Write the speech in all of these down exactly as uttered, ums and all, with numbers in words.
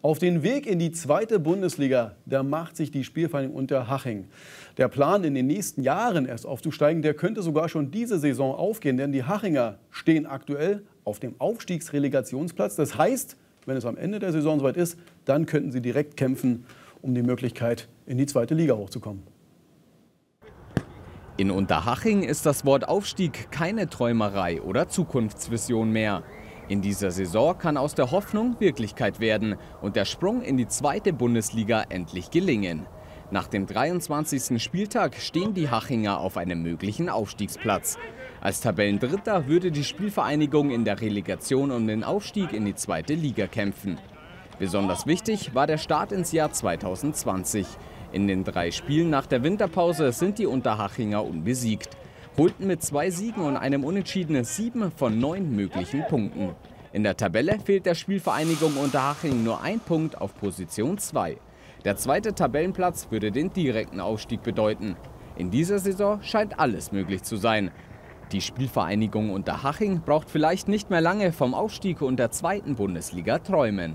Auf den Weg in die zweite Bundesliga, da macht sich die Spielvereinigung Unterhaching. Der Plan, in den nächsten Jahren erst aufzusteigen, der könnte sogar schon diese Saison aufgehen. Denn die Hachinger stehen aktuell auf dem Aufstiegsrelegationsplatz. Das heißt, wenn es am Ende der Saison soweit ist, dann könnten sie direkt kämpfen, um die Möglichkeit, in die zweite Liga hochzukommen. In Unterhaching ist das Wort Aufstieg keine Träumerei oder Zukunftsvision mehr. In dieser Saison kann aus der Hoffnung Wirklichkeit werden und der Sprung in die zweite Bundesliga endlich gelingen. Nach dem dreiundzwanzigsten Spieltag stehen die Hachinger auf einem möglichen Aufstiegsplatz. Als Tabellendritter würde die Spielvereinigung in der Relegation um den Aufstieg in die zweite Liga kämpfen. Besonders wichtig war der Start ins Jahr zweitausendzwanzig. In den drei Spielen nach der Winterpause sind die Unterhachinger unbesiegt, holten mit zwei Siegen und einem Unentschieden sieben von neun möglichen Punkten. In der Tabelle fehlt der Spielvereinigung Unterhaching nur ein Punkt auf Position zwei. Der zweite Tabellenplatz würde den direkten Aufstieg bedeuten. In dieser Saison scheint alles möglich zu sein. Die Spielvereinigung Unterhaching braucht vielleicht nicht mehr lange vom Aufstieg und der zweiten Bundesliga träumen.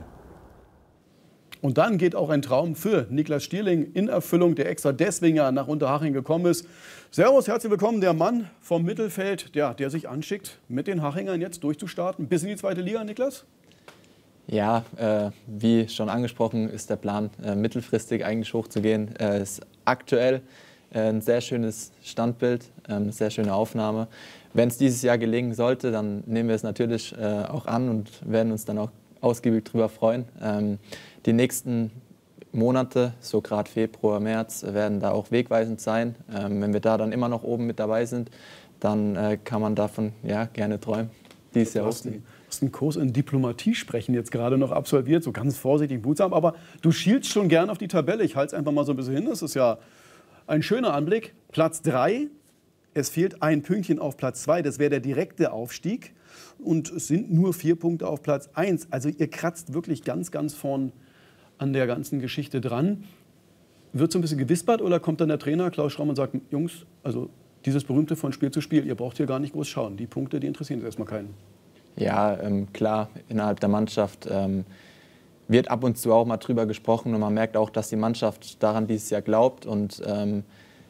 Und dann geht auch ein Traum für Niklas Stierling in Erfüllung, der extra deswegen ja nach Unterhaching gekommen ist. Servus, herzlich willkommen, der Mann vom Mittelfeld, der, der sich anschickt, mit den Hachingern jetzt durchzustarten bis in die zweite Liga, Niklas? Ja, äh, wie schon angesprochen, ist der Plan, äh, mittelfristig eigentlich hochzugehen. Es äh, ist aktuell äh, ein sehr schönes Standbild, äh, eine sehr schöne Aufnahme. Wenn es dieses Jahr gelingen sollte, dann nehmen wir es natürlich äh, auch an und werden uns dann auch ausgiebig darüber freuen. Ähm, die nächsten Monate, so gerade Februar, März, werden da auch wegweisend sein. Ähm, wenn wir da dann immer noch oben mit dabei sind, dann äh, kann man davon ja, gerne träumen, dieses Jahr hochzugehen. Du hast einen Kurs in Diplomatie sprechen jetzt gerade noch absolviert, so ganz vorsichtig, behutsam. Aber du schielst schon gern auf die Tabelle. Ich halte es einfach mal so ein bisschen hin. Das ist ja ein schöner Anblick. Platz drei. Es fehlt ein Pünktchen auf Platz zwei. Das wäre der direkte Aufstieg. Und es sind nur vier Punkte auf Platz eins. Also ihr kratzt wirklich ganz, ganz vorn an der ganzen Geschichte dran. Wird so ein bisschen gewispert oder kommt dann der Trainer Klaus Schramm und sagt, Jungs, also dieses berühmte von Spiel zu Spiel, ihr braucht hier gar nicht groß schauen. Die Punkte, die interessieren jetzt erstmal keinen. Ja, ähm, klar, innerhalb der Mannschaft ähm, wird ab und zu auch mal drüber gesprochen und man merkt auch, dass die Mannschaft daran dieses Jahr glaubt. Und ähm,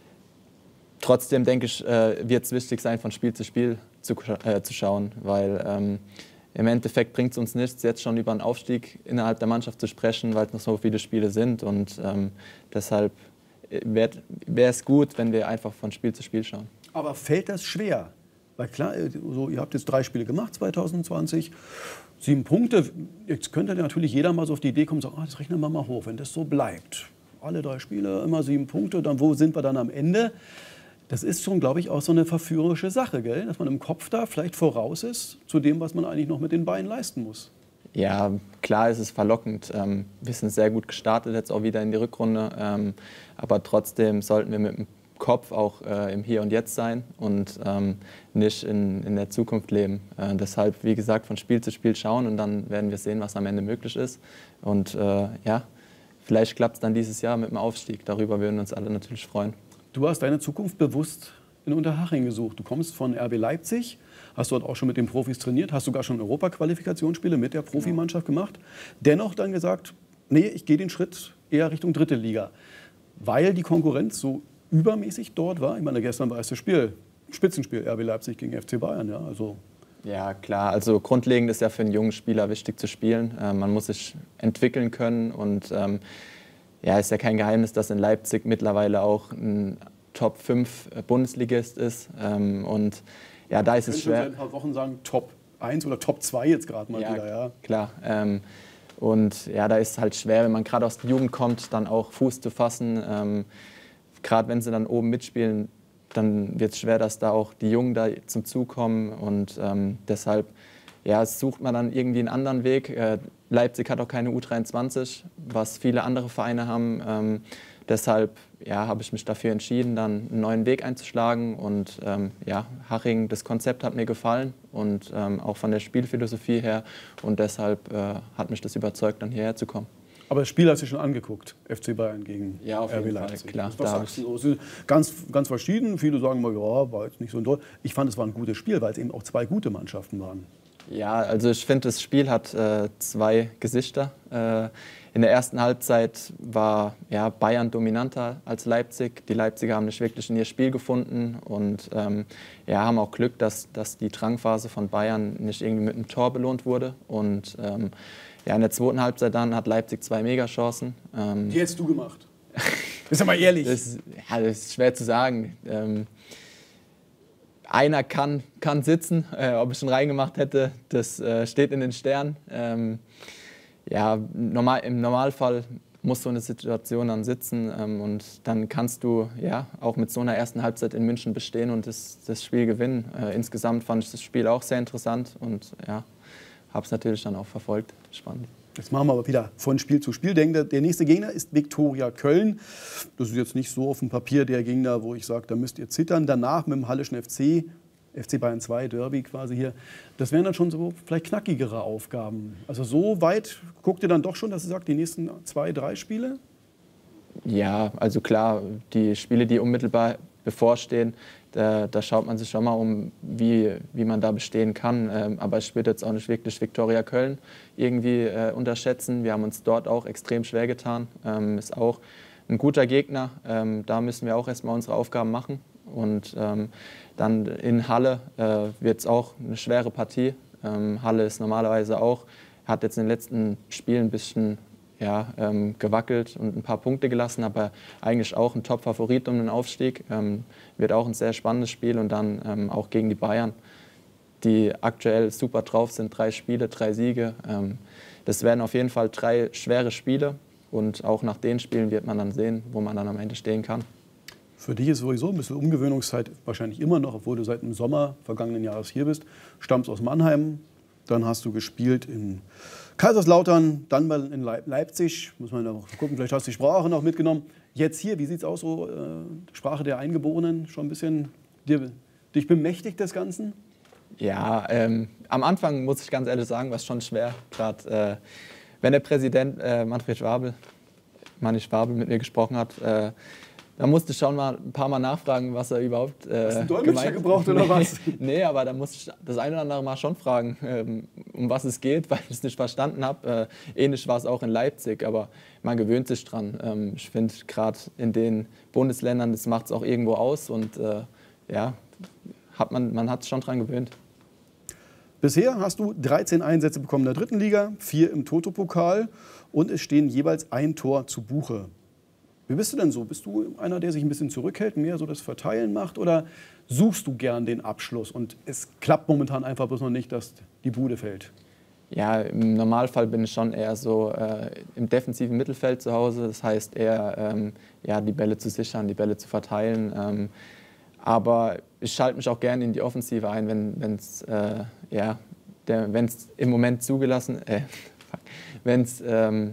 trotzdem denke ich, äh, wird es wichtig sein, von Spiel zu Spiel zu, äh, zu schauen, weil ähm, im Endeffekt bringt es uns nichts, jetzt schon über einen Aufstieg innerhalb der Mannschaft zu sprechen, weil es noch so viele Spiele sind. Und ähm, deshalb wäre es gut, wenn wir einfach von Spiel zu Spiel schauen. Aber fällt das schwer? Weil klar, so, ihr habt jetzt drei Spiele gemacht, zweitausendzwanzig, sieben Punkte. Jetzt könnte natürlich jeder mal so auf die Idee kommen und sagen, oh, das rechnen wir mal hoch, wenn das so bleibt. Alle drei Spiele, immer sieben Punkte, dann wo sind wir dann am Ende? Das ist schon, glaube ich, auch so eine verführerische Sache, gell? Dass man im Kopf da vielleicht voraus ist zu dem, was man eigentlich noch mit den Beinen leisten muss. Ja, klar ist es verlockend. Ähm, wir sind sehr gut gestartet, jetzt auch wieder in die Rückrunde. Ähm, aber trotzdem sollten wir mit dem Kopf auch äh, im Hier und Jetzt sein und ähm, nicht in, in der Zukunft leben. Äh, deshalb, wie gesagt, von Spiel zu Spiel schauen und dann werden wir sehen, was am Ende möglich ist. Und äh, ja, vielleicht klappt es dann dieses Jahr mit dem Aufstieg. Darüber würden wir uns alle natürlich freuen. Du hast deine Zukunft bewusst in Unterhaching gesucht. Du kommst von R B Leipzig, hast dort auch schon mit den Profis trainiert, hast sogar schon Europaqualifikationsspiele mit der Profimannschaft gemacht. Dennoch dann gesagt, nee, ich gehe den Schritt eher Richtung dritte Liga, weil die Konkurrenz so übermäßig dort war. Ich meine, gestern war das Spiel, Spitzenspiel, R B Leipzig gegen F C Bayern. Ja, also ja, klar. Also grundlegend ist ja für einen jungen Spieler wichtig zu spielen. Äh, man muss sich entwickeln können und ähm, ja, ist ja kein Geheimnis, dass in Leipzig mittlerweile auch ein Top fünf Bundesligist ist. Ähm, und ja, da ist es schwer. Seit ein paar Wochen sagen Top eins oder Top zwei jetzt gerade mal ja, wieder. Ja, klar. Ähm, und ja, da ist es halt schwer, wenn man gerade aus der Jugend kommt, dann auch Fuß zu fassen. Ähm, gerade wenn sie dann oben mitspielen, dann wird es schwer, dass da auch die Jungen da zum Zug kommen. Und ähm, deshalb ja, sucht man dann irgendwie einen anderen Weg. Äh, Leipzig hat auch keine U dreiundzwanzig, was viele andere Vereine haben. Ähm, deshalb ja, habe ich mich dafür entschieden, dann einen neuen Weg einzuschlagen. Und ähm, ja, Haching, das Konzept hat mir gefallen und ähm, auch von der Spielphilosophie her. Und deshalb äh, hat mich das überzeugt, dann hierher zu kommen. Aber das Spiel hast du schon angeguckt, F C Bayern gegen ja, auf R B jeden Leipzig. Fall, klar. Was sagst du? Es ist ganz, ganz verschieden. Viele sagen mal, ja, war jetzt nicht so toll. Ich fand, es war ein gutes Spiel, weil es eben auch zwei gute Mannschaften waren. Ja, also ich finde, das Spiel hat äh, zwei Gesichter. Äh, in der ersten Halbzeit war ja, Bayern dominanter als Leipzig. Die Leipziger haben nicht wirklich in ihr Spiel gefunden und ähm, ja, haben auch Glück, dass, dass die Drangphase von Bayern nicht irgendwie mit einem Tor belohnt wurde. Und ähm, ja, in der zweiten Halbzeit dann hat Leipzig zwei Megachancen. Ähm, Die hättest du gemacht. Ist ja mal ehrlich. Das, ja, das ist schwer zu sagen. Ähm, einer kann, kann sitzen, äh, ob ich ihn reingemacht hätte, das äh, steht in den Sternen. Ähm, ja, normal, im Normalfall muss so eine Situation dann sitzen ähm, und dann kannst du ja auch mit so einer ersten Halbzeit in München bestehen und das, das Spiel gewinnen. Äh, insgesamt fand ich das Spiel auch sehr interessant und ja, habe es natürlich dann auch verfolgt. Spannend. Jetzt machen wir aber wieder von Spiel zu Spiel. Der, der nächste Gegner ist Viktoria Köln. Das ist jetzt nicht so auf dem Papier der Gegner, wo ich sage, da müsst ihr zittern. Danach mit dem Hallischen F C, F C Bayern zwei, Derby quasi hier. Das wären dann schon so vielleicht knackigere Aufgaben. Also so weit guckt ihr dann doch schon, dass ihr sagt, die nächsten zwei, drei Spiele? Ja, also klar, die Spiele, die unmittelbar bevorstehen, da, da schaut man sich schon mal um, wie, wie man da bestehen kann. Ähm, aber ich würde jetzt auch nicht wirklich Viktoria Köln irgendwie äh, unterschätzen. Wir haben uns dort auch extrem schwer getan. Ähm, ist auch ein guter Gegner. Ähm, da müssen wir auch erstmal unsere Aufgaben machen. Und ähm, dann in Halle äh, wird es auch eine schwere Partie. Ähm, Halle ist normalerweise auch, hat jetzt in den letzten Spielen ein bisschen ja, ähm, gewackelt und ein paar Punkte gelassen, aber eigentlich auch ein Top-Favorit um den Aufstieg. Ähm, wird auch ein sehr spannendes Spiel und dann ähm, auch gegen die Bayern, die aktuell super drauf sind. Drei Spiele, drei Siege. Ähm, das werden auf jeden Fall drei schwere Spiele und auch nach den Spielen wird man dann sehen, wo man dann am Ende stehen kann. Für dich ist sowieso ein bisschen Umgewöhnungszeit wahrscheinlich immer noch, obwohl du seit dem Sommer vergangenen Jahres hier bist. Stammst aus Mannheim, dann hast du gespielt in Kaiserslautern, dann mal in Leipzig. Muss man noch gucken, vielleicht hast du die Sprache noch mitgenommen. Jetzt hier, wie sieht es aus, so äh, Sprache der Eingeborenen? Schon ein bisschen dir, dich bemächtigt des Ganzen? Ja, ähm, am Anfang muss ich ganz ehrlich sagen, war es schon schwer. Gerade äh, wenn der Präsident äh, Manfred Schwabel, Manni Schwabel mit mir gesprochen hat, äh, da musste ich schon mal ein paar Mal nachfragen, was er überhaupt äh, Hast du einen Dolmetscher gebraucht oder was? Nee, aber da musste ich das eine oder andere Mal schon fragen, ähm, um was es geht, weil ich es nicht verstanden habe. Äh, ähnlich war es auch in Leipzig, aber man gewöhnt sich dran. Ähm, ich finde gerade in den Bundesländern, das macht es auch irgendwo aus und äh, ja, hat man, man hat es schon dran gewöhnt. Bisher hast du dreizehn Einsätze bekommen in der dritten Liga, vier im Toto-Pokal und es stehen jeweils ein Tor zu Buche. Wie bist du denn so? Bist du einer, der sich ein bisschen zurückhält, mehr so das Verteilen macht oder suchst du gern den Abschluss und es klappt momentan einfach bloß noch nicht, dass die Bude fällt? Ja, im Normalfall bin ich schon eher so äh, im defensiven Mittelfeld zu Hause. Das heißt eher, ähm, ja, die Bälle zu sichern, die Bälle zu verteilen. Ähm, aber ich schalte mich auch gerne in die Offensive ein, wenn es äh, ja, im Moment zugelassen, äh, wenn es ähm,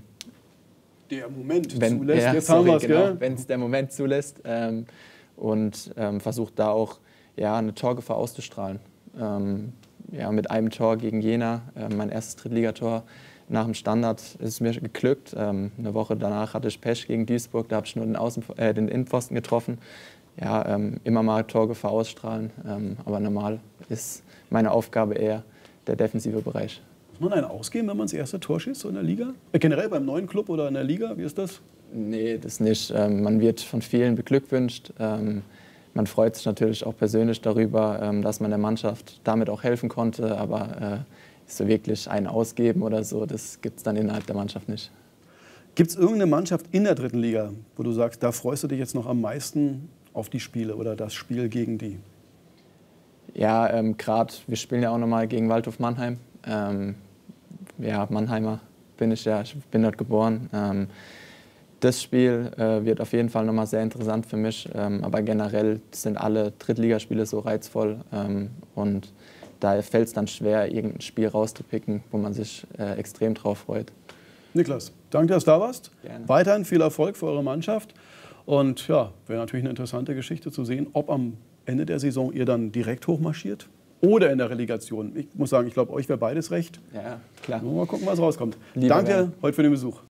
der Moment wenn, zulässt, ja, jetzt sorry, haben wir es, genau, gell? wenn es der Moment zulässt ähm, und ähm, versucht da auch ja, eine Torgefahr auszustrahlen. Ähm, ja, mit einem Tor gegen Jena, äh, mein erstes Drittligator nach dem Standard, ist es mir geglückt. Ähm, eine Woche danach hatte ich Pech gegen Duisburg, da habe ich nur den, Außen, äh, den Innenpfosten getroffen. Ja, ähm, immer mal Torgefahr ausstrahlen, ähm, aber normal ist meine Aufgabe eher der defensive Bereich. Muss man einen ausgeben, wenn man das erste Tor schießt so in der Liga? Äh, generell beim neuen Club oder in der Liga, wie ist das? Nee, das nicht. Ähm, man wird von vielen beglückwünscht. Ähm, man freut sich natürlich auch persönlich darüber, ähm, dass man der Mannschaft damit auch helfen konnte. Aber äh, so wirklich einen ausgeben oder so, das gibt es dann innerhalb der Mannschaft nicht. Gibt es irgendeine Mannschaft in der dritten Liga, wo du sagst, da freust du dich jetzt noch am meisten auf die Spiele oder das Spiel gegen die? Ja, ähm, gerade, wir spielen ja auch noch mal gegen Waldhof Mannheim. Ähm, ja, Mannheimer bin ich ja, ich bin dort geboren. Ähm, das Spiel äh, wird auf jeden Fall noch mal sehr interessant für mich, ähm, aber generell sind alle Drittligaspiele so reizvoll ähm, und da fällt es dann schwer, irgendein Spiel rauszupicken, wo man sich äh, extrem drauf freut. Niklas, danke, dass du da warst. Gerne. Weiterhin viel Erfolg für eure Mannschaft und ja, wäre natürlich eine interessante Geschichte zu sehen, ob am Ende der Saison ihr dann direkt hochmarschiert oder in der Relegation. Ich muss sagen, ich glaube, euch wäre beides recht. Ja, klar. Mal gucken, was rauskommt. Lieber Danke werden. heute für den Besuch.